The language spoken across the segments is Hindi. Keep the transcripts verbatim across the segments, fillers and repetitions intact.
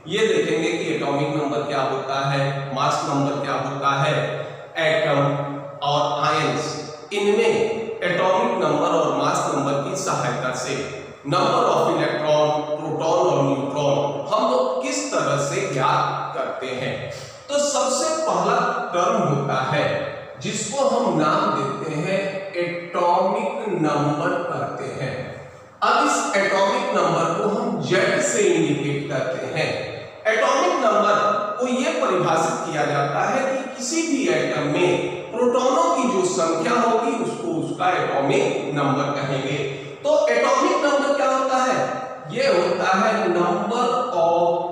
ये देखेंगे कि एटॉमिक नंबर क्या होता है, मास नंबर क्या होता है। एटम और आयंस, इनमें एटॉमिक नंबर और मास नंबर की सहायता से नंबर ऑफ इलेक्ट्रॉन, प्रोटॉन और न्यूट्रॉन हम लोग किस तरह से ज्ञात करते हैं। तो सबसे पहला टर्म होता है जिसको हम नाम देते हैं एटॉमिक नंबर कहते हैं। अब इस एटॉमिक नंबर को हम जेड से इंडिकेट करते हैं। एटॉमिक नंबर को यह परिभाषित किया जाता है कि किसी भी एटम में प्रोटॉनों की जो संख्या होगी उसको उसका एटॉमिक नंबर कहेंगे। तो एटॉमिक नंबर क्या होता है? यह होता है number of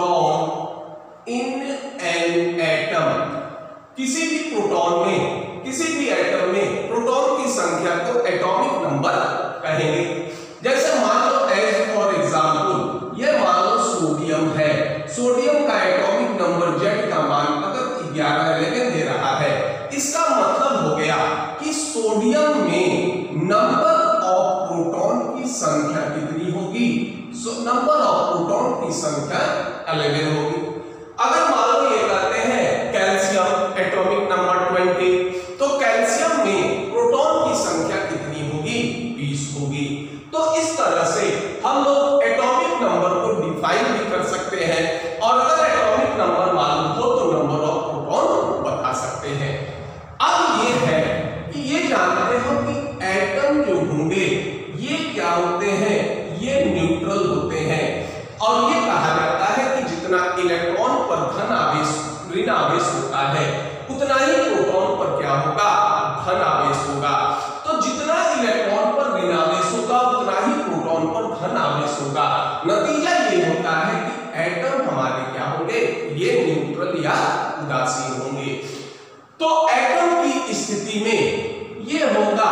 proton in an atom. किसी भी प्रोटॉन में, किसी भी एटम में प्रोटॉन की संख्या को एटॉमिक नंबर कहेंगे। जैसे मान लो एज फॉर एग्जांपल ये मान लो सोडियम है। सोडियम का एटॉमिक नंबर जेड का मान अगर ग्यारह इलेवन दे रहा है, इसका मतलब हो गया कि सोडियम में नंबर ऑफ प्रोटॉन की संख्या कितनी होगी? सो नंबर ऑफ प्रोटॉन की संख्या इलेवन होगी। अगर मान लो ये कहते हैं कैल्शियम एटॉमिक नंबर बीस, तो कैल्शियम में प्रोटॉन की संख्या कितनी होगी? बीस होगी। तो इस तरह से हम लोग एटॉमिक नंबर को डिफाइन भी कर सकते हैं और अगर एटॉमिक नंबर मालूम हो तो नंबर ऑफ प्रोटॉन बता सकते हैं। अब ये है कि ये जानते हो कि एटम जो होंगे ये क्या होते हैं? ये न्यूट्रल होते हैं और ये कहा जाता है कि जितना इलेक्ट्रॉन पर धन आवेश ऋण आवेश होता है उतना ही प्रोटॉन पर क्या होगा? धन आवेश होगा। तो जितना इलेक्ट्रॉन पर ऋण आवेश होगा उतना ही प्रोटॉन पर धन आवेश होगा। नतीजा ये होता है कि एटम हमारे क्या होंगे? ये न्यूट्रल या उदासीन होंगे। तो एटम की स्थिति में ये होगा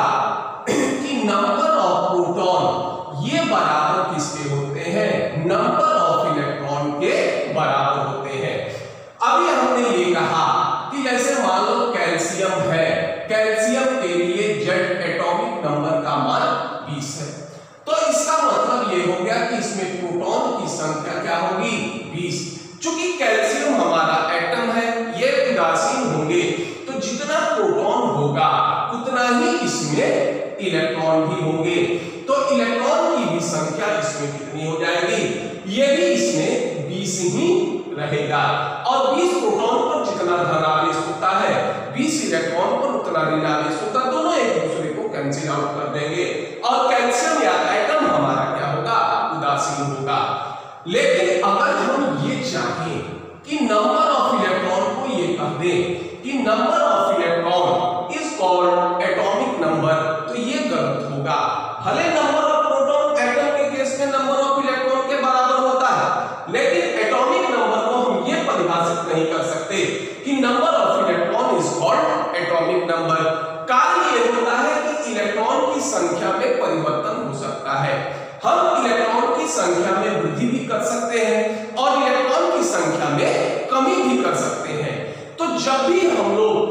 कि नंबर ऑफ प्रोटॉन ये बराबर किसके होते हैं? नंबर ऑफ इलेक्ट्रॉन के बराबर होते हैं। अभी हमने ये कहा कि जैसे मान लो कैल्शियम है, कैल्शियम के लिए जेड एटॉमिक नंबर का मान बीस है। तो इसका मतलब ये हो गया कि इसमें प्रोटॉन की संख्या क्या होगी? बीस। चूंकि कैल्शियम हमारा एटम है, ये उदासीन होंगे, तो जितना प्रोटॉन होगा उतना ही इसमें इलेक्ट्रॉन भी होंगे। तो इलेक्ट्रॉन की भी संख्या इसमें कितनी हो जाएगी? ये भी इसमें बीस ही रहेगा। और बीस प्रोटॉन पर जितना धन आवेश होता है बीस इलेक्ट्रॉन पर उतना ऋण आवेश होता है, दोनों एक दूसरे को कैंसिल आउट कर देंगे और कैल्शियम या एटम हमारा क्या होगा? उदासीन होगा। लेकिन अगर हम ये चाहें कि नंबर ऑफ इलेक्ट्रॉन को ये कह दें कि number of electron is called atomic number, तो ये गलत होगा। भले नंबर ऑफ प्रोटॉन एटम के केस में नंबर ऑफ इलेक्ट्रॉन के बराबर होता है, लेकिन एटॉमिक नंबर को हम ये परिभाषित नहीं कर सकते कि number of electron is called atomic number. कारण ये होता है कि इलेक्ट्रॉन की संख्या में परिवर्तन हो सकता है। हम इलेक्ट्रॉन की संख्या में वृद्धि भी कर सकते हैं और इलेक्ट्रॉन की संख्या में कमी भी कर सकते हैं। तो जब भी हम लोग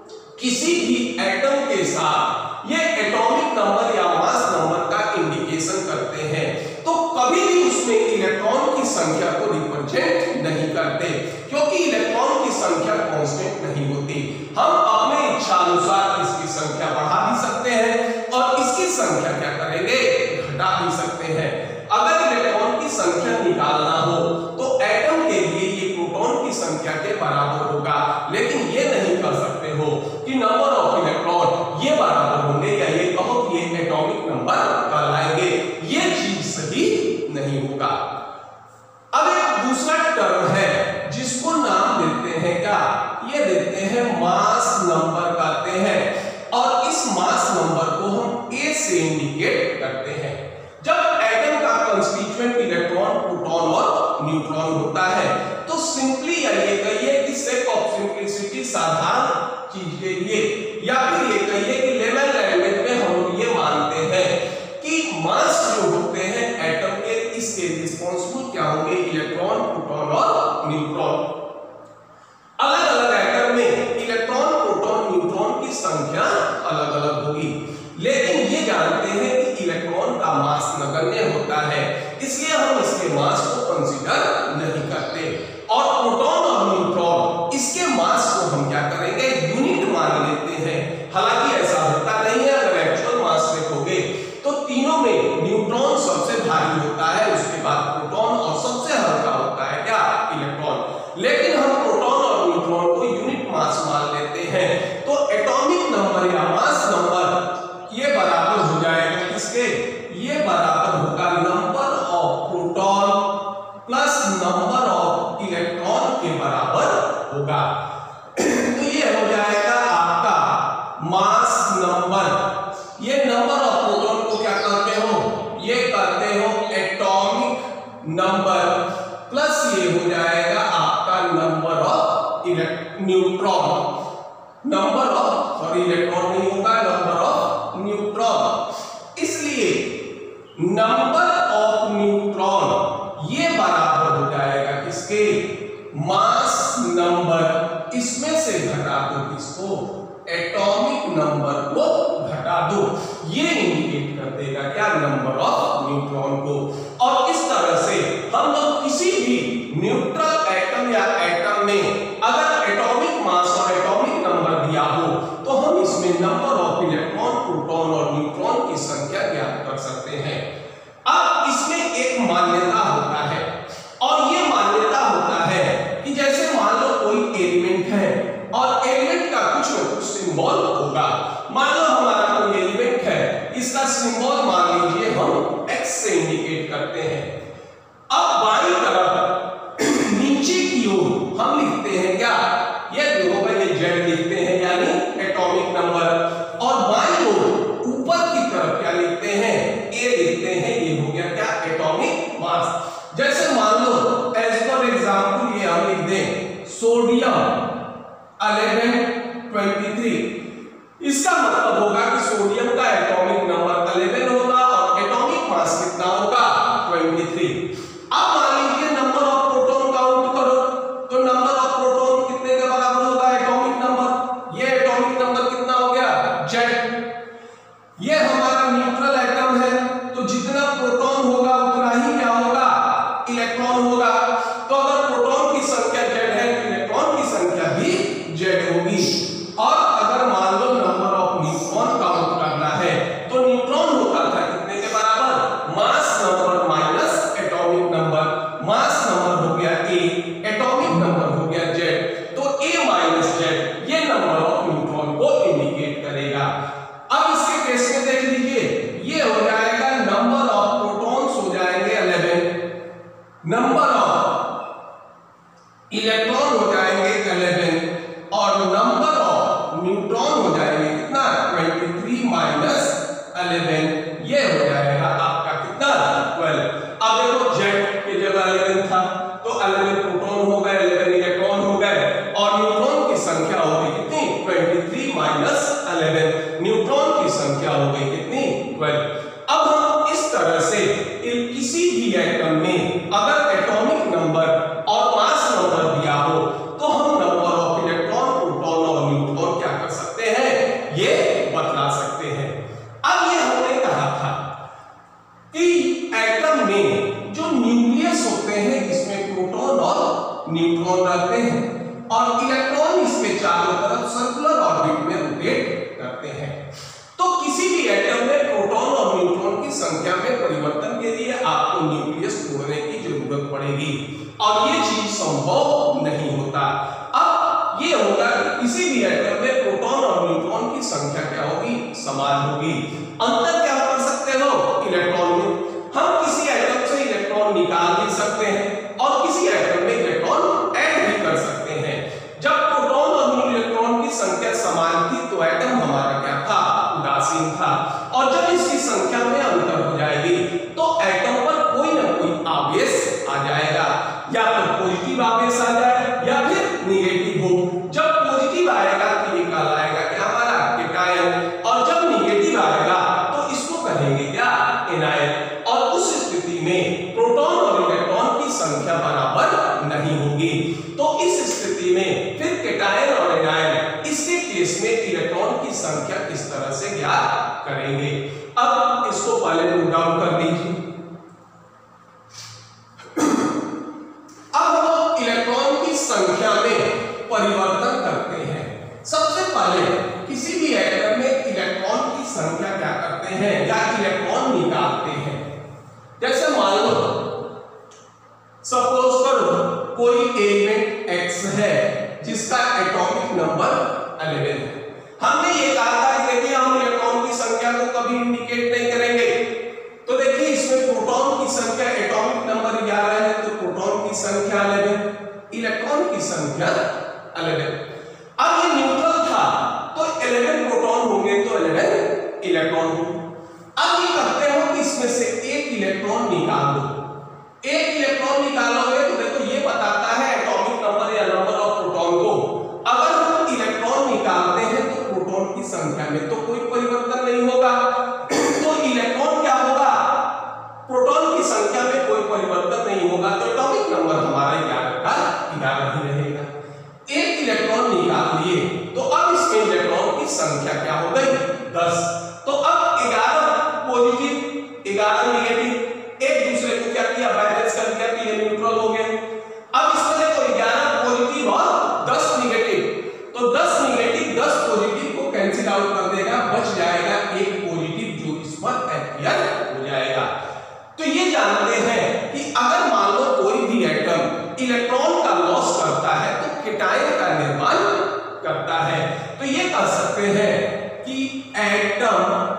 किसी भी एटम के साथ ये एटॉमिक नंबर या मास नंबर का इंडिकेशन करते हैं तो कभी भी उसमें इलेक्ट्रॉन की संख्या को रिप्रेजेंट नहीं करते, क्योंकि इलेक्ट्रॉन की संख्या कांस्टेंट नहीं होती। हम अपने इच्छा अनुसार इसकी संख्या बढ़ा भी सकते हैं और इसकी संख्या क्या करेंगे? घटा भी सकते हैं। अगर इलेक्ट्रॉन की संख्या निकालना हो तो एटम के लिए ये प्रोटॉन की संख्या के बराबर होगा, लेकिन ये नहीं कर सकते हो कि नंबर ऑफ इलेक्ट्रॉन ये बराबर होंगे या ये कहो कि ये एटॉमिक नंबर कहलाएंगे। ये चीज सही नहीं होगा। अब एक दूसरा टर्म है जिसको नाम देते हैं क्या? ये देते हैं मास नंबर कहते हैं और इस मास नंबर को हम ए से इंडिकेट करते हैं। जब एटम का कंस्टिट्यूएंट इलेक्ट्रॉन, प्रोटॉन और न्यूट्रॉन होता है तो सिंपली ये कहिए कि सेक ऑफ सिंपलिसिटी साधारण चीज के लिए या फिर ये कहिए कि लेवल लैंग्वेज में हम लोग ये मानते हैं कि मास जो होते हैं एटम के, इसके रिस्पांसिबल क्या होंगे? इलेक्ट्रॉन, प्रोटॉन और न्यूट्रॉन। अलग अलग एटम में इलेक्ट्रॉन, प्रोटॉन, न्यूट्रॉन की संख्या अलग अलग होगी, लेकिन ये जानते हैं कि इलेक्ट्रॉन का मास नगण्य होता है, इसलिए हम इसके मास को कंसीडर नहीं करते। होगा। तो ये हो जाएगा आपका मास नंबर। ये नंबर ऑफ प्रोटॉन को क्या कहते हो, ये कहते हो एटॉमिक नंबर, प्लस ये हो जाएगा आपका number of neutron, number of sorry electron नहीं होगा, नंबर ऑफ न्यूट्रॉन। इसलिए नंबर ऑफ न्यूट्रॉन ये बराबर हो जाएगा किसके, मास नंबर, इसमें से घटा दो किसको, एटॉमिक नंबर को घटा दो। ये इंडिकेट कर देगा क्या, नंबर ऑफ न्यूट्रॉन को। और इस तरह से हम लोग किसी भी न्यूट्रल एटम या एटम में अगर एटॉमिक मास और एटॉमिक नंबर दिया हो तो हम इसमें नंबर ऑफ इलेक्ट्रॉन, प्रोटॉन और न्यूट्रॉन की संख्या ज्ञात कर सकते हैं। अब इसमें एक मान्यता होता है, और ये मान्यता होता है कि जैसे मान लो कोई एलिमेंट है और एलिमेंट का कुछ न कुछ सिंबल होगा। मान लो हमारा कोई एलिमेंट है, इसका सिंबल मान लीजिए हम एक्स से इंडिकेट करते हैं। अब बाईं तरफ नीचे की ओर हम लिखते हैं क्या, ये जो होगा ये जेड लिखते हैं यानी एटॉमिक नंबर, और बाईं ओर ऊपर की तरफ क्या लिखते हैं, ए लिखते हैं, ये हो गया क्या, एटॉमिक मास। जैसे मान लो एज पर एग्जांपल ये हम लिख दें सोडियम इलेवन ट्वेंटी थ्री, इसका मतलब होगा कि सोडियम का एटॉमिक नंबर इलेवन होगा और एटॉमिक मास कितना होगा, ट्वेंटी थ्री। अब मान लीजिए नंबर ऑफ प्रोटॉन काउंट करो, तो नंबर ऑफ प्रोटॉन कितने के बराबर होगा, एटॉमिक नंबर, ये एटॉमिक नंबर कितना हो गया, जेड। ये हमारा न्यूट्रल एटम है, तो जितना प्रोटॉन होगा उतना ही क्या होगा, इलेक्ट्रॉन होगा। तो अगर प्रोटॉन की संख्या जेड है तो इलेक्ट्रॉन की संख्या भी जेड होगी। और अगर मान लो नंबर ऑफ न्यूट्रॉन काउंट करना है तो न्यूट्रॉन होता था कितने के बराबर, mass number minus atomic number. Mass number हो गया ए, एटॉमिक नंबर हो गया जेड, तो ए माइनस जेड ये नंबर ऑफ न्यूट्रॉन को इंडिकेट करेगा। अब इसके केस में देख लीजिए, ये हो जाएगा नंबर ऑफ प्रोटॉन्स हो जाएंगे इलेवन, नंबर ऑफ इलेक्ट्रॉन हो जाएंगे इलेवन, और नंबर ऑफ न्यूट्रॉन हो जाएंगे कितना, ट्वेंटी थ्री माइनस इलेवन, ये हो जाएगा आपका कितना, ट्वेल्व। अब देखो जेड की जगह इलेवन था तो इलेवन प्रोटॉन हो गए, इलेवन इलेक्ट्रॉन हो गए, और न्यूट्रॉन की संख्या हो गई कितनी, twenty three minus eleven, neutron की संख्या हो गई कितनी, ट्वेल्व। अब हम इस तरह से किसी भी एटम में अगर एटॉमिक नंबर और मास नंबर दिया हो तो हम नंबर ऑफ इलेक्ट्रॉन, प्रोटॉन और न्यूट्रॉन क्या कर सकते हैं, ये बतला सकते हैं। अब ये हमने कहा था कि एटम में जो न्यूक्लियस होते हैं इसमें प्रोटॉन और न्यूट्रॉन रहते हैं, और इलेक्ट्रॉन इसके चारों तरफ सर्कुलर ऑर्बिट में रोटेट करते हैं। तो किसी भी एटम में प्रोटॉन और न्यूट्रॉन की संख्या में परिवर्तन के लिए आपको न्यूक्लियस तोड़ने की जरूरत पड़ेगी, और ये चीज संभव नहीं होता। अब ये होगा कि किसी भी एटम में प्रोटॉन और न्यूट्रॉन की संख्या क्या होगी, समान होगी। अंतर क्या कर सकते हो, इलेक्ट्रॉन में। हम किसी एटम से इलेक्ट्रॉन निकाल भी सकते हैं और किसी एटम में इलेक्ट्रॉन ऐड भी कर सकते हैं। जब प्रोटॉन और इलेक्ट्रॉन की संख्या समान थी तो एटम हमारा क्या था, उदासीन था, और जब इसकी संख्या में अंतर हो जाएगी तो एटम पर कोई ना कोई आवेश आ जाएगा, या तो पॉजिटिव आवेश आ जाए या फिर निगेटिव हो। जब पॉजिटिव आएगा तो ये कहलाएगा क्या, हमारा केटायन, और जब निगेटिव आएगा तो इसको कहेंगे क्या, एनायन। और उस स्थिति में प्रोटॉन और इलेक्ट्रॉन की संख्या बराबर नहीं होगी। तो इस स्थिति में फिर केटायन और एनायन, इसके केस में इलेक्ट्रॉन की संख्या किस तरह से ज्ञात करेंगे। अब इसको पहले नोट डाउन कर लीजिए। अब हम इलेक्ट्रॉन की संख्या में परिवर्तन करते हैं। सबसे पहले किसी भी एटम में इलेक्ट्रॉन की संख्या क्या करते हैं, या इलेक्ट्रॉन निकालते हैं। जैसे मान लो सपोज करो कोई एलिमेंट एक्स है जिसका एटॉमिक नंबर इलेवन है। हमने ये कहा था कि देखिए हम इलेक्ट्रॉन की संख्या को कभी इंडिकेट नहीं करेंगे, तो देखिए इसमें प्रोटॉन की संख्या एटॉमिक नंबर ग्यारह है तो प्रोटॉन की संख्या इलेवन, इलेक्ट्रॉन की संख्या इलेवन। अब ये न्यूट्रल था तो इलेवन प्रोटॉन होंगे तो इलेवन इलेक्ट्रॉन होंगे। अब ये करते हो कि इसमें से एक इलेक्ट्रॉन निकाल दो। एक इलेक्ट्रॉन निकालोगे तो देखो ये बताता है एटॉमिक नंबर या नंबर ऑफ प्रोटॉन को। अगर हम इलेक्ट्रॉन निकालते हैं तो प्रोटॉन की संख्या में तो कोई परिवर्तन नहीं होगा, तो इलेक्ट्रॉन क्या होगा, प्रोटॉन की संख्या में कोई परिवर्तन नहीं होगा, तो एटॉमिक नंबर हमारा ग्यारह का ग्यारह ही रहेगा। एक इलेक्ट्रॉन निकाल लिए तो अब इसमें इलेक्ट्रॉन की संख्या क्या हो गई, दस। तो अब ग्यारह पॉजिटिव ग्यारह नेगेटिव एक दूसरे को क्या किया, बैलेंस कर दिया, तो ये न्यूट्रल हो गए। अब इसमें देखो ग्यारह पॉजिटिव और दस नेगेटिव, तो दस नेगेटिव दस पॉजिटिव को कैंसिल आउट कर देगा, बच जाएगा एक पॉजिटिव जो इस पर अपीयर हो जाएगा। तो ये जानते हैं कि अगर मान लो कोई भी एटम इलेक्ट्रॉन का लॉस करता है तो केटायन का निर्माण करता है। तो ये कह सकते हैं कि एटम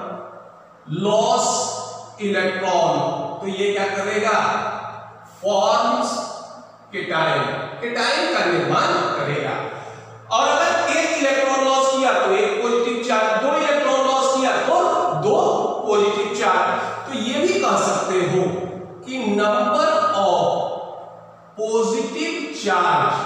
लॉस इलेक्ट्रॉन, तो ये क्या करेगा, फॉर्म्स केटायन, केटायन का निर्माण करेगा। और अगर एक इलेक्ट्रॉन लॉस किया तो एक पॉजिटिव चार्ज, दो इलेक्ट्रॉन लॉस किया तो दो पॉजिटिव चार्ज। तो ये भी कह सकते हो कि number of positive charge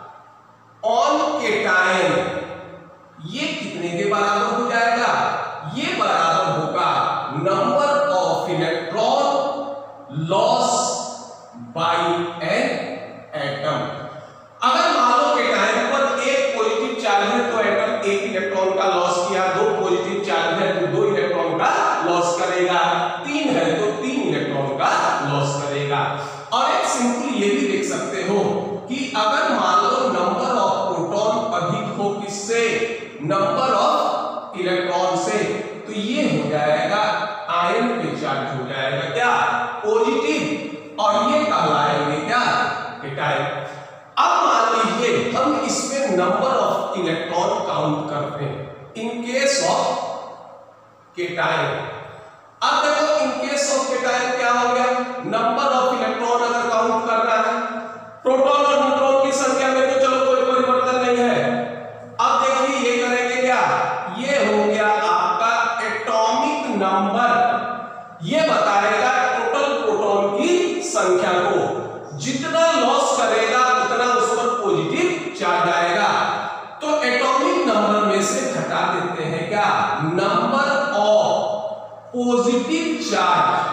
on cation ये कितने के बराबर हो जाएगा, ये बराबर होगा number of electron loss by an atom. अगर मान लो केटायन पर एक पॉजिटिव चार्ज है तो एटम एक इलेक्ट्रॉन का लॉस किया, दो पॉजिटिव चार्ज है तो दो इलेक्ट्रॉन का लॉस करेगा, तीन है तो तीन इलेक्ट्रॉन का लॉस करेगा। और एक सिंपल ये भी देख सकते हो कि अगर मान लो नंबर ऑफ प्रोटॉन अधिक हो किससे, नंबर ऑफ इलेक्ट्रॉन से, तो ये हो जाएगा आयन पे चार्ज हो जाएगा क्या, पॉजिटिव, और ये कहलाएंगे क्या, केटायन। अब मान लीजिए हम इसमें नंबर ऑफ इलेक्ट्रॉन काउंट करते हैं इन केस ऑफ केटायन। अब देखो इन केस ऑफ केटायन क्या हो गया, नंबर ऑफ इलेक्ट्रॉन अगर काउंट करना है, प्रोटॉन और न्यूट्रॉन की संख्या में तो चलो कोई परिवर्तन नहीं है। अब देखिए ये करेंगे क्या, ये हो गया आपका एटॉमिक नंबर, ये बताएगा टोटल प्रोटॉन की संख्या को, जितना लॉस करेगा उतना उस पर पॉजिटिव चार्ज आएगा। तो एटॉमिक नंबर में से घटा देते हैं क्या, number of positive charge,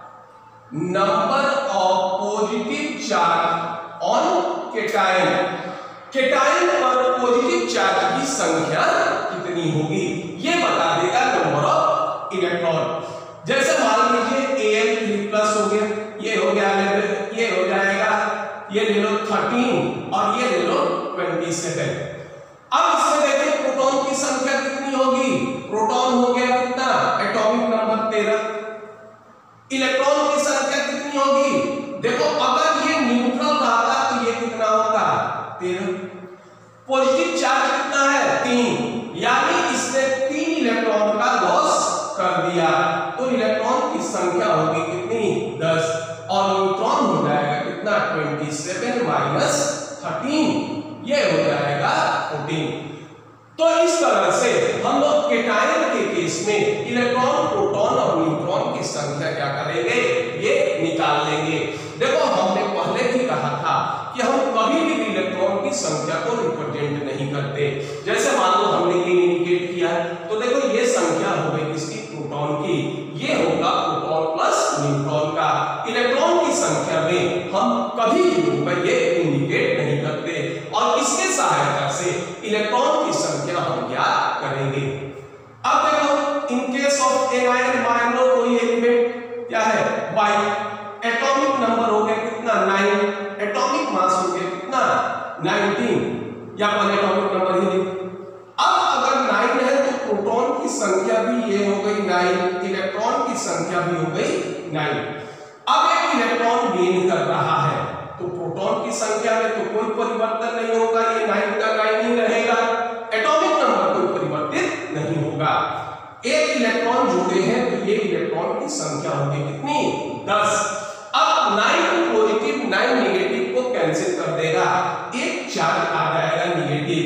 number of positive charge on cation, cation पर पॉजिटिव चार्ज की संख्या कितनी होगी, ये बता देगा नंबर ऑफ इलेक्ट्रॉन। जैसे मान लीजिए ए एल थ्री प्लस हो गया, ये हो गया, ये हो जाएगा, ये ले लो थर्टीन और ये ले लो ट्वेंटी सेवन। अब इसमें देखिए प्रोटॉन की संख्या कितनी होगी, प्रोटॉन हो गया कितना, एटॉमिक नंबर तेरह, इलेक्ट्रॉन की संख्या कितनी होगी, देखो अगर ये न्यूट्रल रहता तो ये कितना होता, तेरह, पॉजिटिव चार्ज कितना है, तीन, यानी इसने तीन इलेक्ट्रॉन का लॉस कर दिया, तो इलेक्ट्रॉन की संख्या होगी कितनी, दस, और न्यूट्रॉन हो जाएगा कितना, सत्ताईस माइनस थर्टीन, ये हो जाएगा चौदह। तो इस तरह से हम लोग केटायन के केस में इलेक्ट्रॉन, प्रोटॉन और न्यूट्रॉन की संख्या क्या करेंगे, ये निकाल लेंगे। देखो हमने पहले भी कहा था कि हम कभी भी इलेक्ट्रॉन की संख्या को रिप्रेजेंट नहीं करते। जैसे मान लो हमने ये इंडिकेट किया तो देखो ये संख्या हो गई किसकी, प्रोटॉन की, ये होगा प्रोटॉन प्लस न्यूट्रॉन का। इलेक्ट्रॉन की संख्या में हम कभी भी ये इंडिकेट नहीं करते और इसके सहायता से इलेक्ट्रॉन की संख्या हम ज्ञात करेंगे। अब देखो in case of an ion, मान लो कोई एलिमेंट क्या है, वाई, एटॉमिक नंबर हो गया कितना, नाइन, एटॉमिक मास हो गया कितना, नाइनटीन, या पहले एटॉमिक नंबर ही लिख। अब अगर नाइन है तो प्रोटॉन की संख्या भी ये हो गई नाइन, इलेक्ट्रॉन की संख्या भी हो गई नाइन। अब एक इलेक्ट्रॉन गेन कर रहा है तो प्रोटॉन की संख्या में तो कोई परिवर्तन नहीं होगा, ये नाइन का नाइन ही रहेगा, एटॉमिक नंबर कोई परिवर्तित नहीं होगा। एक इलेक्ट्रॉन जुड़े हैं तो ये इलेक्ट्रॉन की संख्या होगी कितनी, दस। अब नाइन पॉजिटिव नाइन नेगेटिव को कैंसिल कर देगा, एक चार्ज आ जाएगा नेगेटिव,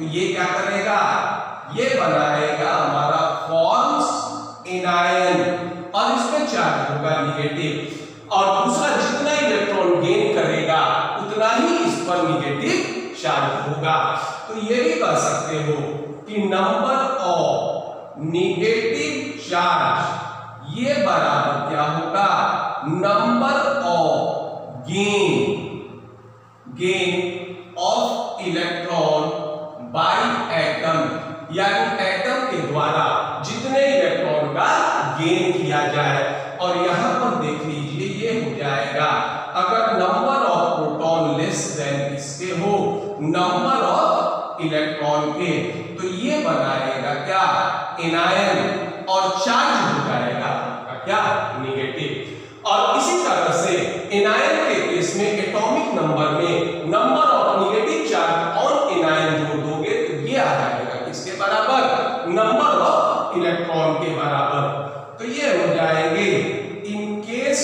ये क्या करेगा, ये बनाएगा हमारा फॉर्म्स एनायन और इसमें चार्ज होगा निगेटिव, और दूसरा जितना इलेक्ट्रॉन गेन करेगा उतना ही इस पर निगेटिव चार्ज होगा। तो ये भी कह सकते हो कि नंबर ऑफ निगेटिव चार्ज ये बराबर क्या होगा, number of gain gain of electron by atom, यानी एटम के द्वारा जितने इलेक्ट्रॉन का गेन किया जाए। और यहां पर देख लीजिए ये हो जाएगा, अगर number of proton less than इसके हो नंबर ऑफ इलेक्ट्रॉन के, तो ये बनाएगा क्या, एनायन, और चार्ज हो जाएगा क्या, निगेटिव। और इसी तरह से एनायन के केस में एटॉमिक नंबर में number of negative charge on anion जोड़ दोगे तो ये आ जाएगा किसके बराबर, नंबर ऑफ इलेक्ट्रॉन के बराबर। तो ये हो जाएंगे इन केस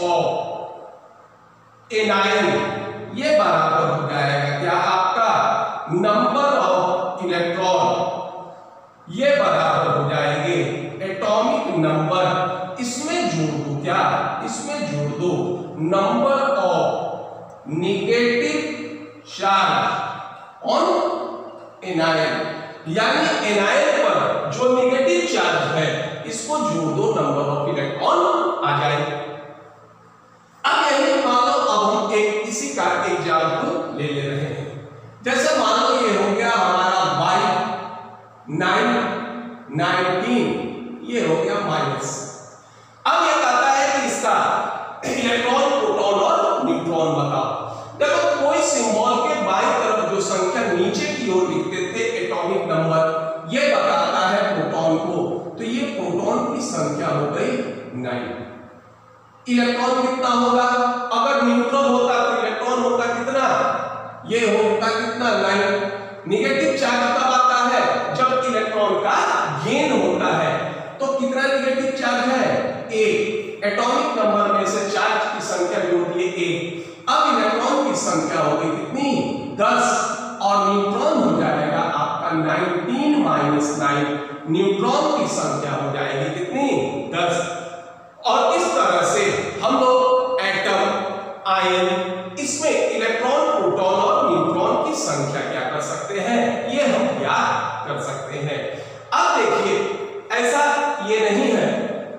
ऑफ एनायन, ये बराबर हो जाएगा क्या आपका, नंबर ऑफ इलेक्ट्रॉन, ये बराबर हो जाएंगे एटॉमिक नंबर, इसमें जोड़ दो क्या, इसमें जोड़ दो number of negative charge on anion, यानी एनायन पर जो निगेटिव चार्ज है इसको जोड़ दो, नंबर ऑफ इलेक्ट्रॉन आ जाए। अब यही मान लो, अब हम एक इसी का एग्जाम्पल ले ले रहे हैं। जैसे मान लो ये हो गया हमारा बाई नाइन नाइनटीन, ये हो गया माइनस। अब ये कहता है कि इसका इलेक्ट्रॉन, प्रोटॉन और न्यूट्रॉन बताओ। देखो कोई सिंबल के बाईं तरफ जो संख्या नीचे की ओर लिखते थे एटॉमिक नंबर, ये बताता है प्रोटॉन को, तो ये प्रोटॉन की संख्या हो गई नाइन। इलेक्ट्रॉन कितना होगा, अगर न्यूट्रॉन होता तो इलेक्ट्रॉन होता कितना, ये होता कितना, नाइन। निगेटिव चार्ज कब आता है, जब इलेक्ट्रॉन का गेन होता है, तो कितना निगेटिव चार्ज है, एक। एटॉमिक नंबर में से चार्ज की संख्या जोड़ दिए एक। अब इलेक्ट्रॉन की संख्या हो गई कितनी, दस, और न्यूट्रॉन हो जाएगा आपका नाइनटीन माइनस नाइन, न्यूट्रॉन की संख्या हो जाएगी कितनी, दस। और इस तरह से हम लोग एटम, आयन, इसमें इलेक्ट्रॉन, प्रोटॉन और न्यूट्रॉन की संख्या क्या कर सकते हैं, ये हम ज्ञात कर सकते हैं। अब देखिए ऐसा ये नहीं है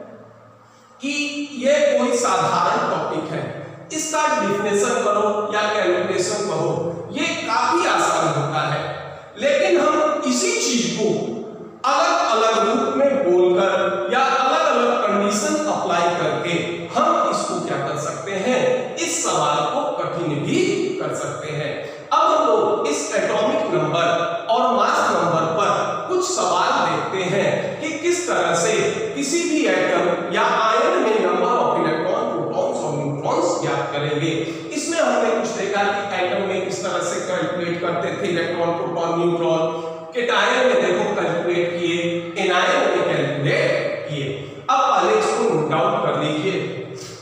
कि ये कोई साधारण टॉपिक है, इसका डिफिनेशन करो या कैलकुलेशन करो, ये काफी आसान होता है। लेकिन हम इसी चीज को अलग अलग रूप में बोलकर या अलग अलग कंडीशन अप्लाई करके हम इसको क्या कर सकते हैं, इस सवाल को कठिन भी कर सकते हैं। अब हम लोग इस एटॉमिक नंबर और मास नंबर पर कुछ सवाल देखते हैं कि किस तरह से किसी भी एटम या आयन में नंबर ऑफ इलेक्ट्रॉन, प्रोटॉन्स और न्यूट्रॉन्स ज्ञात करेंगे। इसमें हमने कुछ देखा कि एटम में किस तरह से कैलकुलेट करते थे इलेक्ट्रॉन, प्रोटॉन, न्यूट्रॉन, केटायन में देखो कैलकुलेट किए, एनायन में कैलकुलेट किए। अब पहले इसको नोट डाउन कर लीजिए।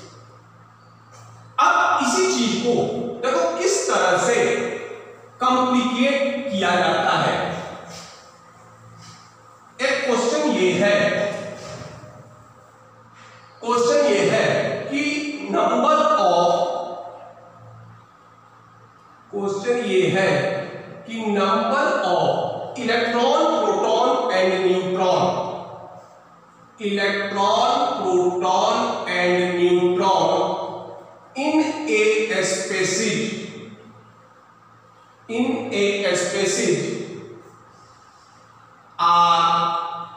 अब इसी चीज को देखो किस तरह से कॉम्प्लिकेट किया जाता है। एक क्वेश्चन ये है, क्वेश्चन ये है कि नंबर ऑफ, क्वेश्चन ये है कि number of electron, proton and neutron, electron, proton and neutron in a species, in a species are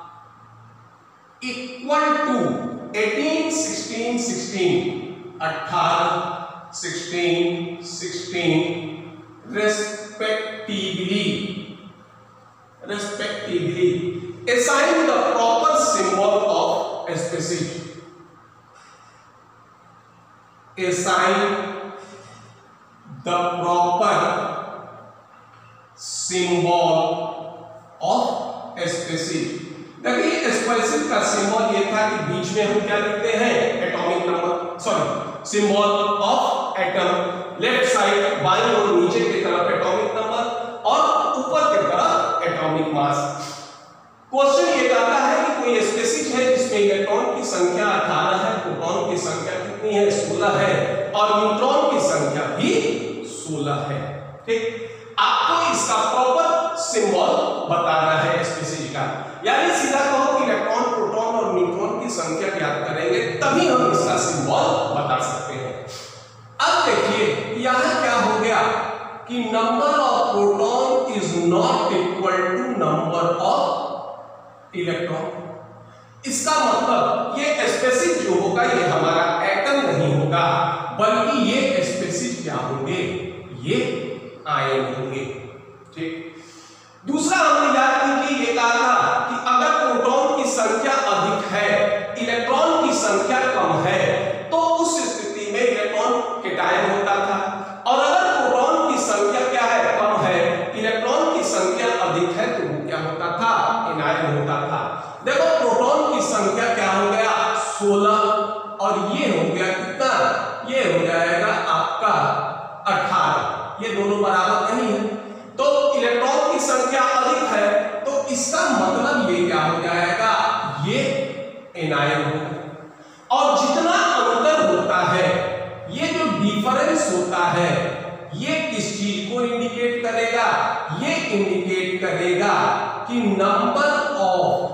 equal to eighteen, sixteen, sixteen, अठारह, sixteen, sixteen respectively, respectively. Assign the proper symbol of a species. Assign the proper symbol of a species. देखिए स्पेसिस का सिंबल ये था कि बीच में हम क्या लिखते हैं, atomic number, sorry symbol of atom, left side बाईं और नीचे की तरफ एटॉमिक नंबर और ऊपर की तरफ एटॉमिक मास। क्वेश्चन ये कहता है कि कोई स्पेसिस है जिसमें इलेक्ट्रॉन की संख्या अठारह है, प्रोटॉन की संख्या कितनी है, सोलह है, और न्यूट्रॉन की संख्या भी सोलह है। ठीक, आपको इसका प्रॉपर सिंबल बताना है स्पेसिस का, यानी सीधा कहो कि इलेक्ट्रॉन, प्रोटॉन और न्यूट्रॉन की संख्या ज्ञात करेंगे तभी हम इसका सिंबल बता सकते हैं। अब देखिए यहां क्या हो गया कि number of proton is not equal to number of electron. इसका मतलब ये स्पेसिस जो होगा ये हमारा एटम नहीं होगा, बल्कि ये स्पेसिस क्या होंगे, ये आयन होंगे। ठीक, दूसरा हमने याद कीजिए ये कहा था कि अगर प्रोटॉन की संख्या अधिक है, इलेक्ट्रॉन की संख्या कम है, तो उस स्थिति में इलेक्ट्रॉन केटायन होता था, और अगर प्रोटॉन की संख्या क्या है, कम है, इलेक्ट्रॉन की संख्या अधिक है, तो वो क्या होता था, एनायन होता था। देखो प्रोटॉन की संख्या क्या हो गया, सोलह, और ये हो गया कितना, ये हो जाएगा आपका अठारह, ये दोनों बराबर नहीं है, तो इलेक्ट्रॉन की संख्या अधिक है, तो इसका मतलब ये क्या हो जाएगा, ये एनायन होगा। और जितना अंतर होता है, ये जो डिफरेंस होता है, ये किस चीज को इंडिकेट करेगा, ये इंडिकेट करेगा कि number of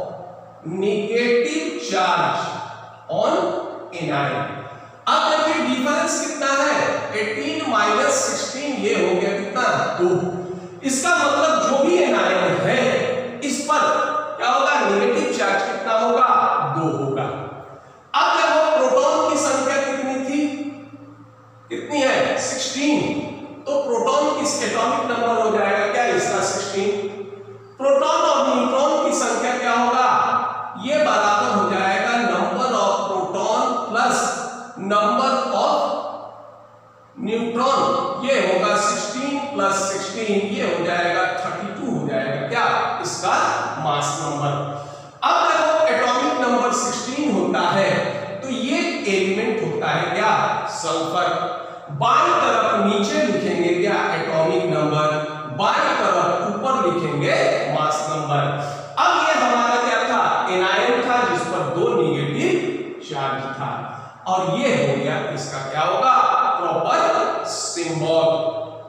negative charge on anion. अब देखिए डिफरेंस कितना है, अठारह माइनस सोलह, ये हो गया कितना, दो। इसका मतलब जो भी एनायन है इस पर क्या होगा, नेगेटिव चार्ज कितना होगा, दो होगा। अब देखो प्रोटॉन की संख्या कितनी थी, कितनी है, सोलह, तो प्रोटॉन किस एटॉमिक नंबर हो जाएगा क्या, इसका सोलह। प्रोटॉन और न्यूट्रॉन की संख्या क्या होगा, ये बराबर हो जाएगा number of proton plus number of neutron, ये होगा सोलह प्लस सोलह, ये हो जाएगा बत्तीस हो जाएगा क्या, इसका मास नंबर। अब देखो एटॉमिक नंबर सोलह होता है, तो ये एलिमेंट होता है क्या, सल्फर। बाईं तरफ नीचे लिखेंगे क्या, एटॉमिक नंबर, बाईं तरफ ऊपर लिखेंगे मास नंबर। अब ये हमारा क्या था, एनायन था जिस पर दो नेगेटिव चार्ज था, और ये हो गया इसका क्या होगा, प्रॉपर सिंबल।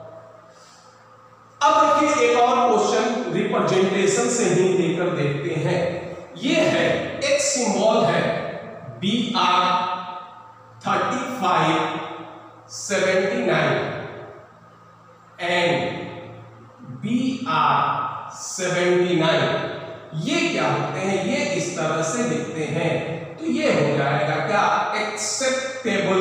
अब देखिए एक और क्वेश्चन रिप्रेजेंटेशन से ही लेकर देखते हैं। ये है एक सिंबल है B R thirty five seventy nine and B R seventy nine, ये क्या होते हैं, ये इस तरह से लिखते हैं, तो ये हो जाएगा क्या, एक्सेप्टेबल।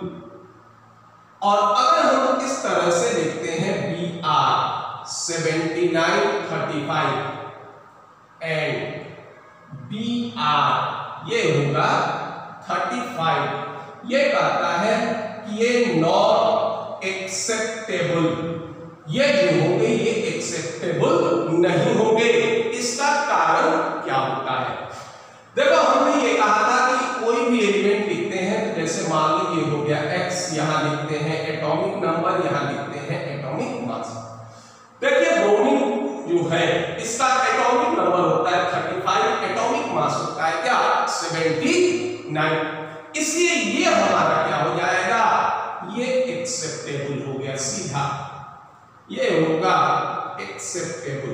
और अगर हम इस तरह से लिखते हैं B R seventy nine thirty five and B R ये होगा थर्टी फाइव, ये कहता है कि ये नॉट एक्सेप्टेबल, ये जो होंगे ये एक्सेप्टेबल नहीं होंगे। इसका कारण क्या होता है, देखो हमने ये कहा था कि कोई भी एलिमेंट लिखते हैं, तो जैसे मान लो ये हो गया x, यहां लिखते हैं एटॉमिक नंबर, यहां लिखते हैं एटॉमिक मास। देखिए ब्रोमीन जो है इसका एटॉमिक नंबर होता है पैंतीस, एटॉमिक मास होता है क्या, उन्यासी, इसलिए ये हमारा क्या हो जाएगा, ये एक्सेप्टेबल हो गया, सीधा ये होगा एक्सेप्टेबल।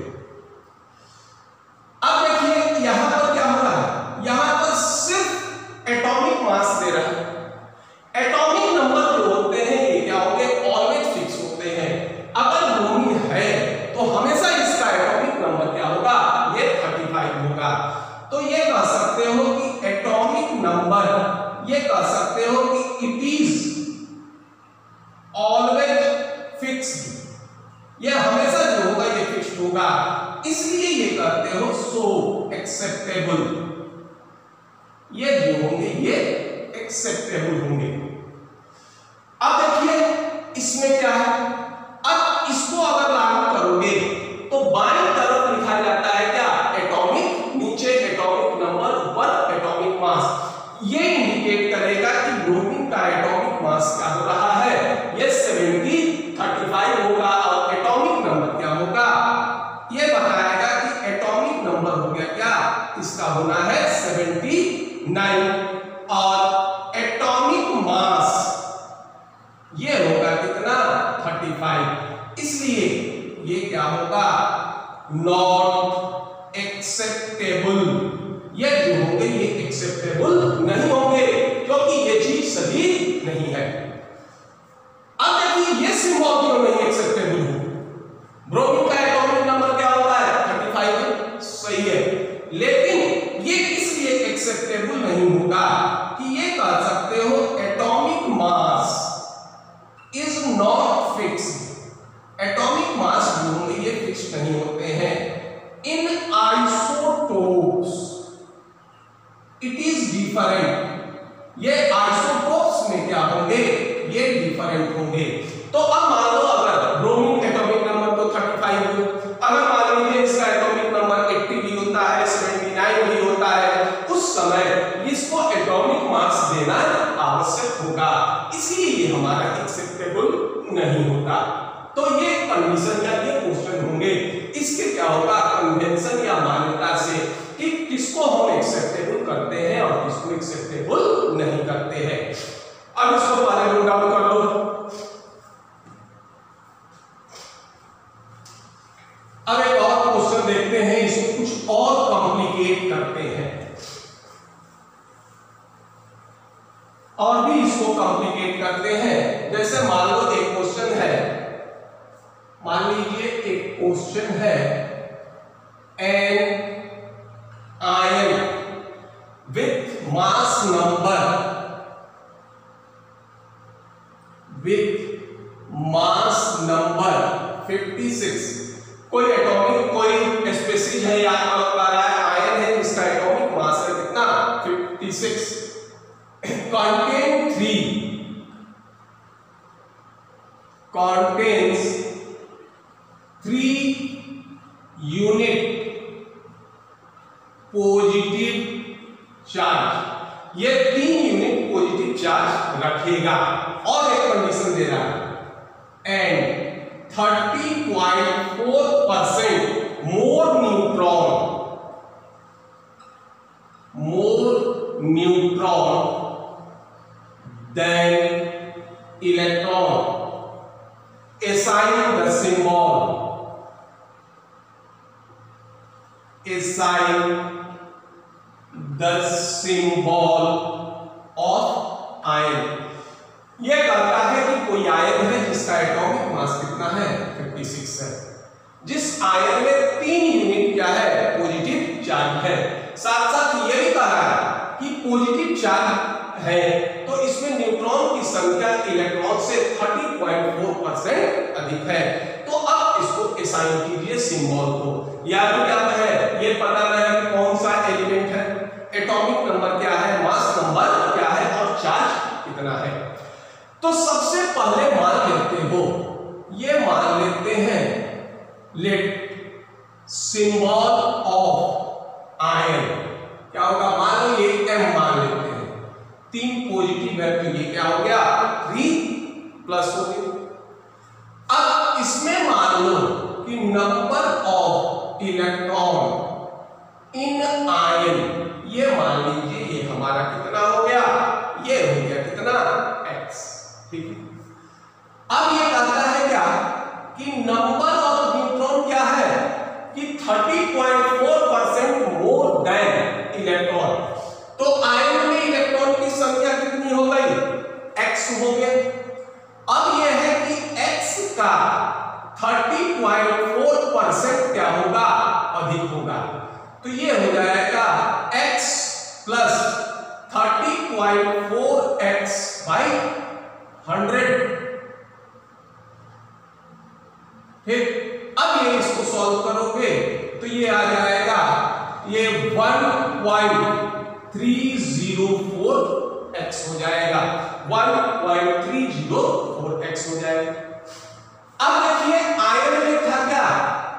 अब देखिए यहां पर क्या हो रहा है, यहां पर सिर्फ एटॉमिक मास दे रहा है, एटॉमिक नंबर जो होते हैं ये क्या होंगे, ऑलवेज फिक्स होते हैं। अगर ब्रोमीन है तो हमेशा इसका एटॉमिक नंबर क्या होगा, ये पैंतीस होगा। तो ये कह सकते हो कि एटॉमिक नंबर, ये कह सकते हो कि इट इज ऑलवेज फिक्स्ड, ये हमेशा जो होगा ये फिक्स्ड होगा, इसलिए ये कहते हो सो एक्सेप्टेबल, ये जो होंगे ये एक्सेप्टेबल होंगे। अब देखिए इसमें क्या है, अब इसको अगर लागू करोगे तो बाईं तरफ लिखा जाता है क्या, एटॉमिक, नीचे एटॉमिक नंबर, ऊपर एटॉमिक मास। ये इंडिकेट करेगा कि ब्रोमीन का एटॉमिक मास क्या हो रहा है, ये सत्तर, पैंतीस होगा, और एटॉमिक नंबर क्या होगा, ये बताएगा कि इसका होना है उन्यासी और एटॉमिक मास ये होगा कितना पैंतीस। इसलिए ये क्या होगा नॉट एक्सेप्टेबल, ये जो होंगे ये एक्सेप्टेबल नहीं होंगे क्योंकि ये चीज सही नहीं है। अब देखिए ये सिंबल क्यों नहीं एक्सेप्टेबल हो, ब्रोमीन का एटॉमिक नंबर क्या होता है पैंतीस, सही है, लेकिन ये इसलिए एक्सेप्टेबल नहीं होगा कि ये कह सकते हो atomic mass is not fixed. Atomic mass जो होंगे ये फिक्स नहीं होते हैं। In isotopes it is different, ये आइसोटोप्स में क्या होंगे ये डिफरेंट होंगे। तो अब मान लो अगर ब्रोमीन एटॉमिक नंबर तो पैंतीस, अगर मान लीजिए इसका एटॉमिक नंबर अस्सी भी होता है, उन्यासी भी होता है, उस समय इसको एटॉमिक मास देना आवश्यक होगा, इसलिए ये हमारा एक्सेप्टेबल नहीं होता। तो ये कंडीशन या ये क्वेश्चन होंगे, इसके क्या होगा कन्वेंशन या मान्यता से कि किसको हम एक्सेप्टेबल करते हैं और किसको एक्सेप्टेबल नहीं करते हैं। अब इसको पहले नोट डाउन कर लो। अब एक और क्वेश्चन देखते हैं, इसको कुछ और कॉम्प्लिकेट करते हैं और भी इसको कॉम्प्लिकेट करते हैं। जैसे मान लो एक क्वेश्चन है, मान लीजिए एक क्वेश्चन है an ion with mass number with mass number छप्पन, कोई एटॉमिक कोई स्पेसीज है या आयन है जिसका एटॉमिक मास है कितना छप्पन, contain three contains three unit positive charge, ये तीन यूनिट पॉजिटिव चार्ज रखेगा और एक कंडीशन दे रहा है एंड तीस पॉइंट चार percent more neutron more neutron than electron, assign the symbol assign the symbol of ion। यह कहता है कि कोई आयन है जिसका एटॉमिक मास कितना है छप्पन है, जिस आयन में तीन यूनिट क्या है पॉजिटिव चार्ज है, साथ साथ यह भी कह रहा है कि पॉजिटिव चार्ज है तो इसमें न्यूट्रॉन की संख्या इलेक्ट्रॉन से तीस पॉइंट चार परसेंट अधिक है। तो अब इसको असाइन कीजिए सिंबल को, याद क्या है ये पता लगा कि कौन सा एलिमेंट है, एटॉमिक नंबर क्या है, मास नंबर क्या है और चार्ज कितना है। तो सबसे पहले मान लेते हो, ये मान लेते हैं लेट सिंबल ऑफ आयन क्या होगा, मान लो ये एम मान लेते हैं, तीन पॉजिटिव है तो ये क्या हो गया थ्री प्लस हो गया। अब इसमें मान लो कि number of electron in ion, ये मान लीजिए ये हमारा कितना हो गया, ये हो गया कितना एक्स, ठीक है। अब ये कहता है क्या कि नंबर ऑफ न्यूट्रॉन क्या है कि तीस पॉइंट चार परसेंट मोर देन इलेक्ट्रॉन, तो आयन में इलेक्ट्रॉन की संख्या कितनी हो गई x हो गया। अब यह है कि x का तीस पॉइंट चार परसेंट क्या होगा अधिक होगा, तो ये हो जाएगा x प्लस तीस पॉइंट चार एक्स बाई हंड्रेड, ठीक। अब ये इसको सॉल्व करोगे तो ये आ जाएगा ये one point three zero four x हो जाएगा, one point three zero four x हो जाएगा। अब देखिए आयन में था क्या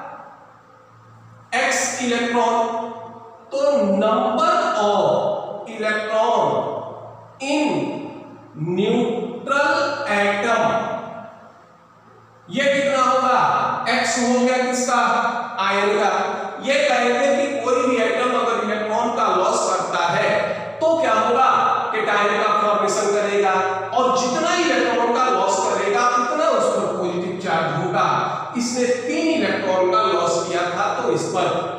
x इलेक्ट्रॉन, तो number of electron in neutral atom ये कितना होगा x हो गया किसका आयन का। ये कहेंगे कि कोई भी एटम अगर इलेक्ट्रॉन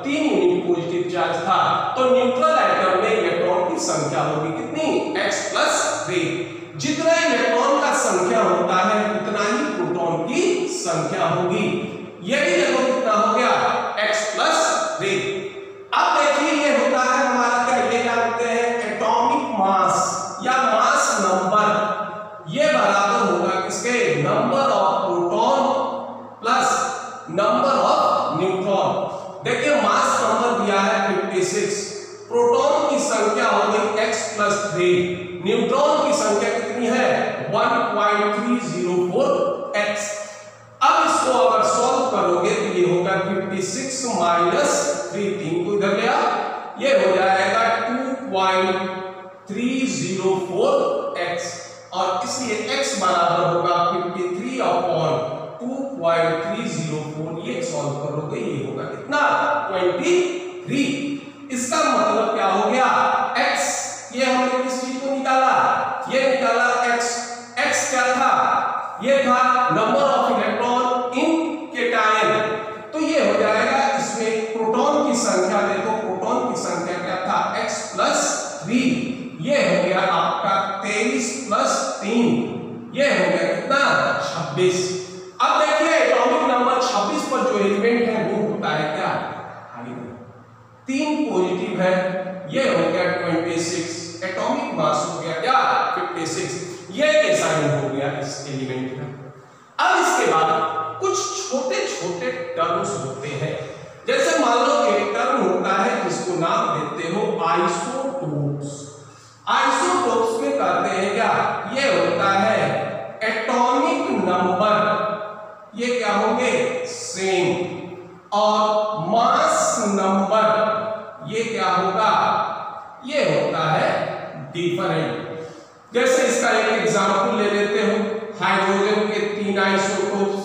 तीन यूनिट पॉजिटिव चार्ज था, तो न्यूट्रल एटम में इलेक्ट्रॉन की संख्या होगी कितनी, x प्लस थ्री। जितना इलेक्ट्रॉन का संख्या होता है उतना ही प्रोटॉन की संख्या होगी। ये भी देखो कितना हो गया, x प्लस थ्री। अब देखिए ये होता है हमारा क्या, ये जानते हैं एटॉमिक मास या मास नंबर। ये बराबर होगा किसके, number of proton plus number of neutron. देखिए मास नंबर दिया है छप्पन, प्रोटॉन की संख्या हो गई x प्लस थ्री, न्यूट्रॉन की संख्या कितनी है one point three zero four x. अब इसको अगर सॉल्व करोगे तो ये होगा छप्पन माइनस थ्री, तीन को इधर ले आओ, ये हो जाएगा two point three zero four x, और इसलिए x बराबर होगा तिरेपन upon two point three zero four. ये सॉल्व करोगे ये होगा कितना, तेईस। इसका मतलब क्या हो गया, x, ये हमने किस चीज को निकाला, ये निकाला x। x क्या था, ये था number of electron in cation, तो ये हो जाएगा इसमें प्रोटॉन की संख्या देखो, प्रोटॉन की संख्या क्या था x प्लस थ्री, ये हो गया आपका तेईस प्लस तीन, ये हो गया कितना छब्बीस। अब देखिए एटॉमिक नंबर छब्बीस पर जो एलिमेंट है वो होता है क्या, तीन पॉजिटिव है, ये हो गया छब्बीस, एटॉमिक मास हो गया क्या छप्पन, ये डिजाइन हो गया इस एलिमेंट का। अब इसके बाद कुछ छोटे छोटे टर्म्स होते हैं, जैसे मान लो एक टर्म होता है जिसको नाम देते हो आइसोटोप्स। आइसोटोप्स में करते हैं क्या, ये होता है एटॉमिक नंबर, ये क्या होंगे सेम, और मास नंबर ये क्या होगा, ये होता है डिफरेंट। जैसे इसका एक एग्जांपल ले लेते हो, हाइड्रोजन के तीन isotopes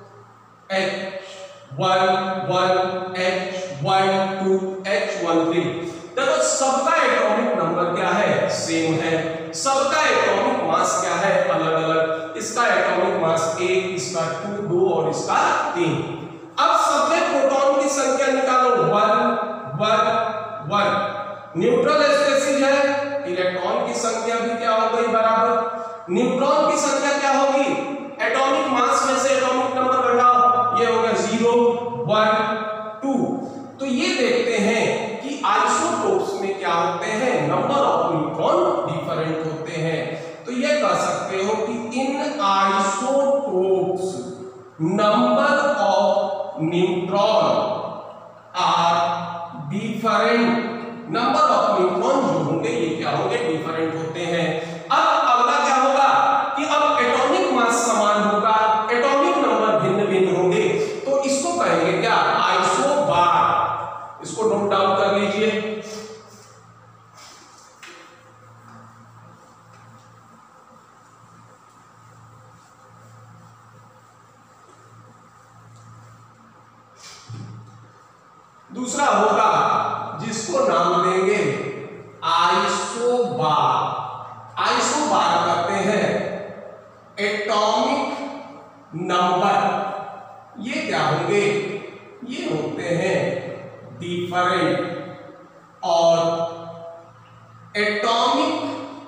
H one one, H one two, H one three. देखो सबका एटॉमिक नंबर क्या है, सेम है, सबका एटॉमिक मास क्या है, अलग अलग। इसका एटॉमिक मास एक, इसका टू, दो, और इसका तीन। अब सब में प्रोटॉन की संख्या निकालो, one one one. Neutral species है, इलेक्ट्रॉन की संख्या भी क्या हो गई बराबर, न्यूट्रॉन की संख्या क्या होगी, एटॉमिक मास में से एटॉमिक नंबर घटाओ, ये हो गया जीरो वन टू। तो ये देखते हैं कि आइसोटोप्स में क्या होते हैं, नंबर ऑफ न्यूट्रॉन डिफरेंट होते हैं। तो ये कह सकते हो कि इन isotopes number of neutron are different, number of neutron जो होंगे ये क्या होंगे, डिफरेंट होते हैं। अब अगला क्या होगा कि अब एटॉमिक मास समान होगा, एटॉमिक नंबर भिन्न भिन्न होंगे, तो इसको कहेंगे क्या, आइसोबार। इसको नोट डाउन कर लीजिए। दूसरा होगा जिसको नाम देंगे आइसोबार। आइसोबार कहते हैं एटॉमिक नंबर, ये क्या होंगे, ये होते हैं डिफरेंट, और एटॉमिक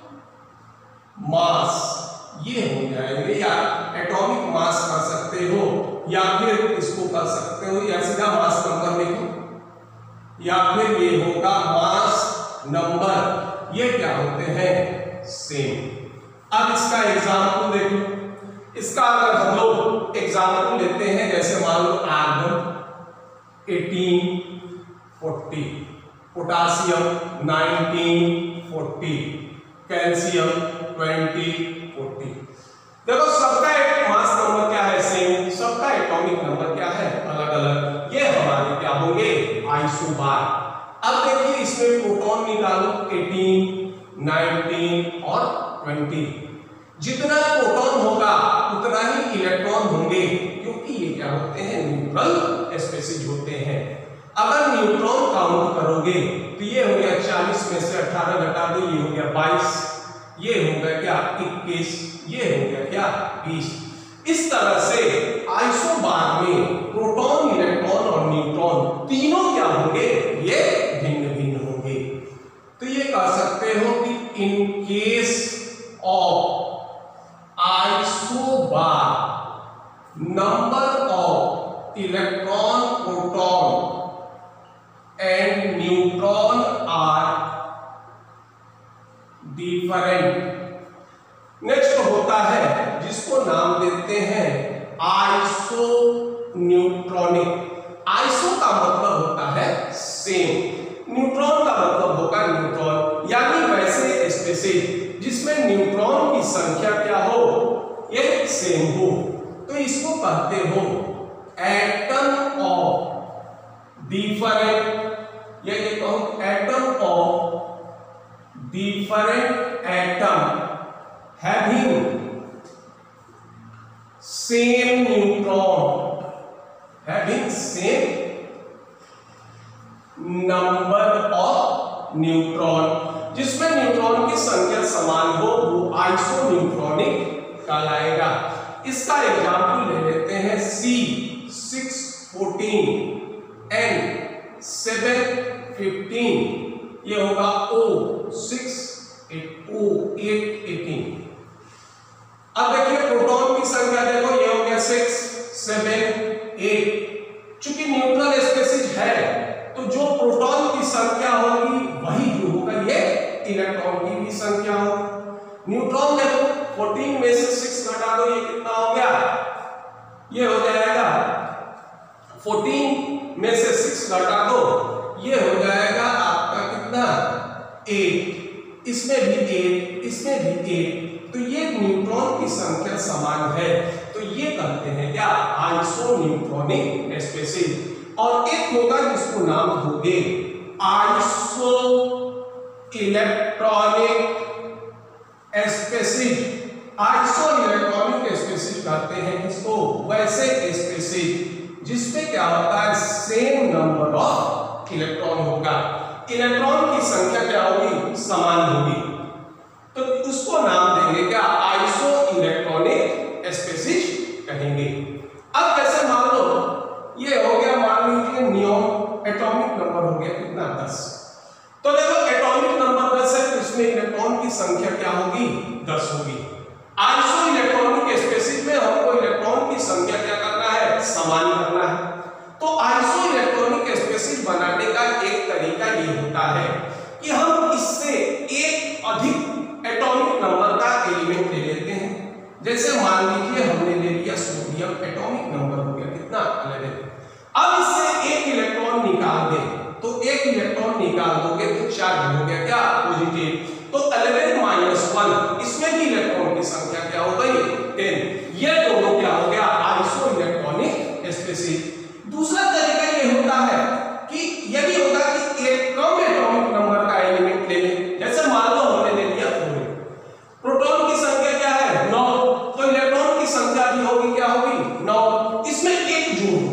मास ये हो जाएंगे, या एटॉमिक मास कर सकते हो, या फिर इसको कर सकते हो या सीधा मास नंबर लिखो, या फिर ये होगा मास नंबर, ये क्या होते हैं सेम। अब इसका एग्जाम्पल देखो, इसका अगर हम लोग एग्जाम्पल लेते हैं, जैसे मान लो आर्गन अठारह चालीस, पोटासियम उन्नीस चालीस, कैल्शियम बीस चालीस। देखो सबका एक मास नंबर क्या है सेम, सबका एटॉमिक नंबर क्या है अलग अलग, ये हमारे क्या होंगे आइसोबार। अब देखिए इसमें प्रोटॉन निकालो अठारह, उन्नीस और बीस। जितना प्रोटॉन होगा उतना ही इलेक्ट्रॉन होंगे, क्योंकि ये क्या होते हैं न्यूट्रल स्पेसीज होते हैं। अगर न्यूट्रॉन काउंट करोगे तो ये हो गया चालीस में से अठारह घटा दो, ये हो गया बाईस, ये हो गया क्या इक्कीस, ये हो गया क्या बीस। इस तरह से आइसोबार में प्रोटॉन, इलेक्ट्रॉन और न्यूट्रॉन तीनों क्या होंगे, ये भिन्न भिन्न होंगे। तो ये कह सकते हो कि in case of isobar number of electron, proton and neutron are different. Next होता है जिसको नाम देते हैं आइसो न्यूट्रॉनिक। आइसो का मतलब होता है सेम, न्यूट्रॉन का मतलब होगा न्यूट्रॉन, यानी वैसे स्पेसिस जिसमें न्यूट्रॉन की संख्या क्या हो, ये सेम हो। तो इसको कहते हो एटम ऑफ डिफरेंट, या ये कहो atom of different atom having same neutron, having same number of neutron, जिसमें न्यूट्रॉन की संख्या समान हो वो आइसो न्यूट्रॉनिक कहलाएगा। इसका एग्जाम्पल ले लेते हैं C six fourteen N seven fifteen, ये होगा O six O eight eighteen. अब देखिए प्रोटॉन की संख्या देखो, ये हो गया सिक्स सेवन एट। चूंकि न्यूट्रल स्पेसिस है तो जो प्रोटॉन की संख्या होगी वही जो होगा ये इलेक्ट्रॉन की भी संख्या होगी। न्यूट्रॉन देखो फोर्टीन में से सिक्स घटा दो, ये कितना हो गया, ये हो जाएगा फोर्टीन में से सिक्स घटा दो, ये हो जाएगा आपका कितना एट, इसमें भी एट, इसमें भी एट। तो ये न्यूट्रॉन की संख्या समान है, तो ये कहते हैं क्या, आइसो न्यूट्रॉनिक स्पेसिस। और एक होगा जिसको नाम दोगे isoelectronic species. Isoelectronic species कहते हैं किसको, वैसे स्पेसिस जिसमें क्या होता है सेम नंबर ऑफ इलेक्ट्रॉन होगा, इलेक्ट्रॉन की संख्या क्या होगी, समान होगी, तो उसको नाम देंगे क्या, आइसो इलेक्ट्रॉनिक स्पेसिस कहेंगे। अब जैसे मान लो ये हो गया, मान लीजिए नियॉन एटॉमिक नंबर हो गया कितना, दस। तो देखो एटॉमिक नंबर दस है तो इसमें इलेक्ट्रॉन की संख्या क्या होगी, दस होगी। आइसो इलेक्ट्रॉनिक स्पेसिस में हमको इलेक्ट्रॉन की संख्या क्या करना है, समान करना है। तो आइसो इलेक्ट्रॉनिक स्पेसिस बनाने का एक तरीका ये होता है कि हम इससे एक अधिक एटॉमिक नंबर का एलिमेंट ले लेते हैं। जैसे मान लीजिए हमने ले लिया सोडियम, एटॉमिक नंबर हो गया कितना, इलेवन। अब इससे एक इलेक्ट्रॉन निकाल दें, तो एक इलेक्ट्रॉन निकाल दोगे तो चार्ज हो गया क्या, पॉजिटिव। तो इलेवन माइनस वन, इसमें भी इलेक्ट्रॉन की संख्या क्या हो गई, टेन। ये दोनों क्या हो गया, आइसो इलेक्ट्रॉनिक स्पेसिस। दूसरा तरीका ये होता है कि यह भी होगा कि एक कम एटॉमिक नंबर का एलिमेंट ले लें। जैसे मान लो हमने ले लिया फ्लोरीन, प्रोटॉन की संख्या क्या है, नौ, तो इलेक्ट्रॉन की संख्या भी होगी क्या होगी, नौ। इसमें एक जोड़,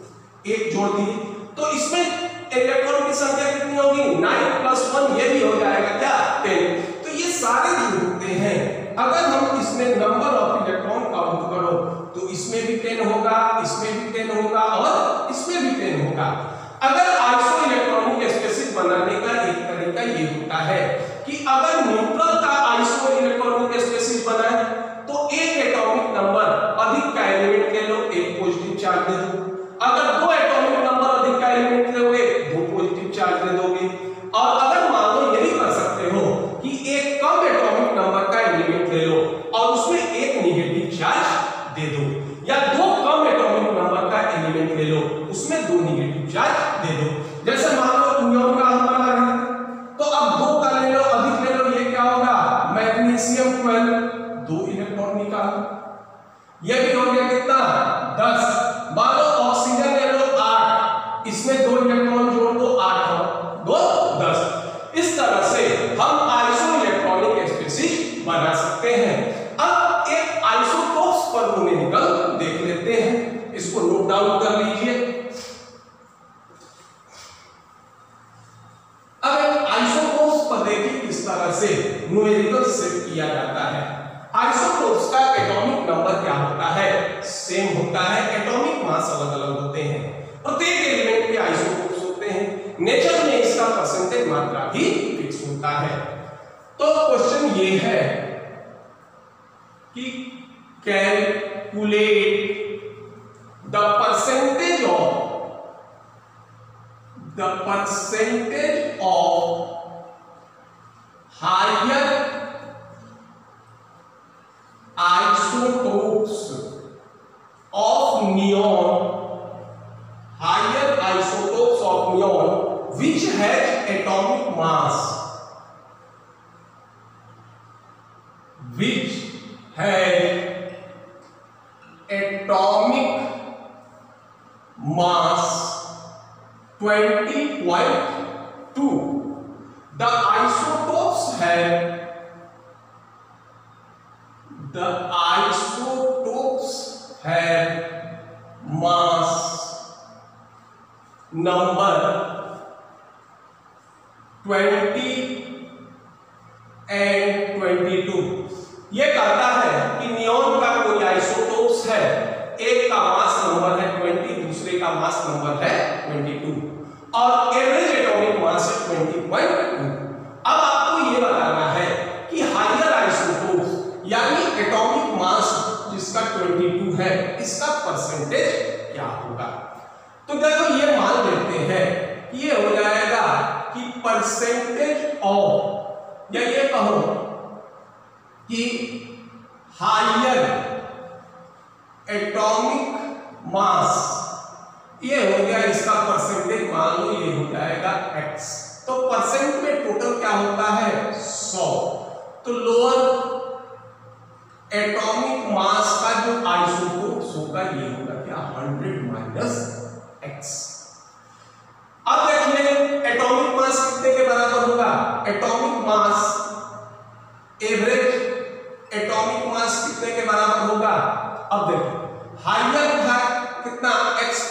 एक जोड़ दिए तो इसमें इलेक्ट्रॉन की संख्या कितनी होगी, नाइन प्लस वन, ये भी हो जाएगा क्या, टेन। तो ये सारे जो होते हैं, अगर हम इसमें नंबर ऑफ इलेक्ट्रॉन काउंट करो तो इसमें भी टेन होगा, इसमें भी टेन होगा और इसमें भी टेन होगा। अगर आइसो इलेक्ट्रॉनिक स्पेसिस बनाने का एक तरीका ये होता है कि अगर न्यूट्रल का आइसो इलेक्ट्रॉनिक स्पेसिस बनाए तो एक एटॉमिक नंबर अधिक का एलिमेंट ले लो, एक पॉजिटिव चार्ज दे दो। अगर दो एटॉमिक नंबर अधिक का एलिमेंट लोगे, दो पॉजिटिव चार्ज दे दोगे। और अगर मान लो यही कर सकते हो कि एक कम एटॉमिक नंबर का एलिमेंट ले लो और उसमें एक नेगेटिव चार्ज दे दो, या दो कम एटॉमिक नंबर का एलिमेंट ले लो, उसमें दो नेगेटिव चार्ज दे दो। जैसे मान लो नियॉन का हम बना रहे हैं, तो अब दो का ले लो, अधिक ले लो, ये क्या होगा, मैग्नीशियम ट्वेल्व, दो इलेक्ट्रॉन निकालो, ये भी हो गया कितना, दस। मान लो ऑक्सीजन ले लो आठ, इसमें दो इलेक्ट्रॉन जोड़ दो, आठ हो दो दस। इस तरह से हम आइसो इलेक्ट्रॉनिक स्पेसिस बना सकते हैं। अब एक आइसोटोप्स पर न्यूमेरिकल देख लेते हैं, इसको नोट डाउन कर लीजिए। अब एक आइसोटोप्स पर देखिए किस तरह से न्यूमेरिकल सेट किया जाता है। आइसोटोप्स का एटॉमिक नंबर क्या होता है, सेम होता है, एटॉमिक मास अलग अलग होते हैं। प्रत्येक एलिमेंट नेचर में इसका परसेंटेज मात्रा भी फिक्स होता है। तो क्वेश्चन ये है कि calculate the percentage of the percentage of higher isotopes of neon higher isotopes of neon which has atomic mass which has atomic mass twenty point two. The isotopes have The isotopes have mass number twenty and twenty-two। ये कहता है कि नियॉन का कोई आइसोटोप्स है, एक का मास नंबर है बीस, दूसरे का मास नंबर है बाईस और एवरेज एटॉमिक मास है ट्वेंटी पॉइंट टू। अब आपको ये बताना है कि हायर आइसोटोप्स यानी एटॉमिक मास जिसका बाईस है इसका परसेंटेज क्या होगा। तो देखो ये मान लेते हैं कि ये हो जाएगा कि परसेंटेज ऑफ, या ये कहो कि हायर एटॉमिक मास, ये हो गया इसका परसेंटेज, मान लो ये हो जाएगा x। तो परसेंट में टोटल क्या होता है सौ। तो लोअर एटॉमिक मास का जो आइसोटोप्स होगा ये होगा क्या हंड्रेड माइनस एक्स। अब देखिए एटॉमिक मास कितने के बराबर होगा, atomic mass average atomic mass कितने के बराबर होगा। अब देखिए हायर था कितना x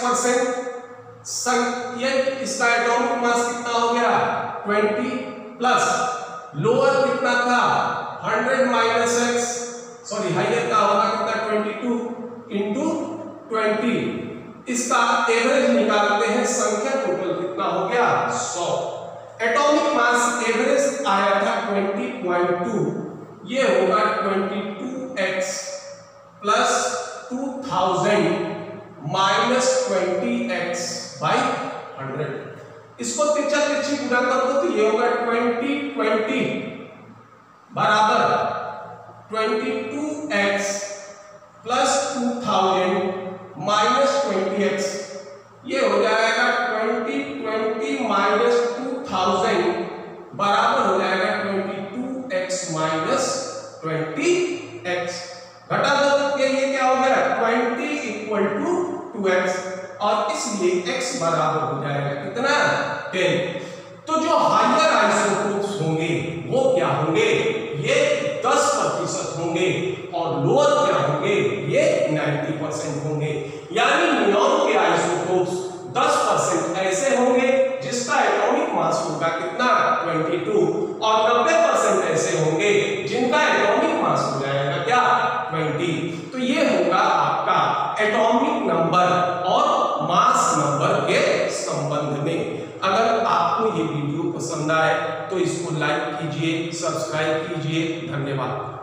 परसेंट, ये इसका एटॉमिक मास कितना हो गया बीस प्लस लोअर कितना था hundred minus x, sorry higher का होगा कितना बाईस इंटू ट्वेंटी, इसका एवरेज निकालते हैं, संख्या टोटल कितना हो गया सौ। एटॉमिक मास एवरेज आया था बीस पॉइंट टू, ये होगा बाईस x plus two thousand minus twenty x by hundred. इसको तिरछा तिरछी गुणा कर दो तो ये होगा ट्वेंटी ट्वेंटी बराबर बाईस x plus two thousand minus twenty x, ये हो जाएगा बीस ट्वेंटी माइनस टू थाउजेंड बराबर हो जाएगा बाईस एक्स माइनस ट्वेंटी एक्स। घटा दो तो ये क्या हो गया बीस इक्वल टू टू एक्स और इसलिए x बराबर हो जाएगा कितना टेन। तो जो हायर आइसोटोप्स होंगे वो क्या होंगे, ये दस प्रतिशत होंगे और लोअर क्या होंगे, ये नब्बे परसेंट होंगे। यानी नियॉन के आइसोटोप्स दस परसेंट ऐसे होंगे जिसका एटॉमिक मास होगा कितना बाईस और नब्बे परसेंट ऐसे होंगे जिनका एटॉमिक मास हो जाएगा क्या बीस। तो ये होगा आपका एटॉमिक नंबर और मास नंबर के संबंध में। अगर आपको ये वीडियो पसंद आए तो इसको लाइक कीजिए, सब्सक्राइब कीजिए। धन्यवाद।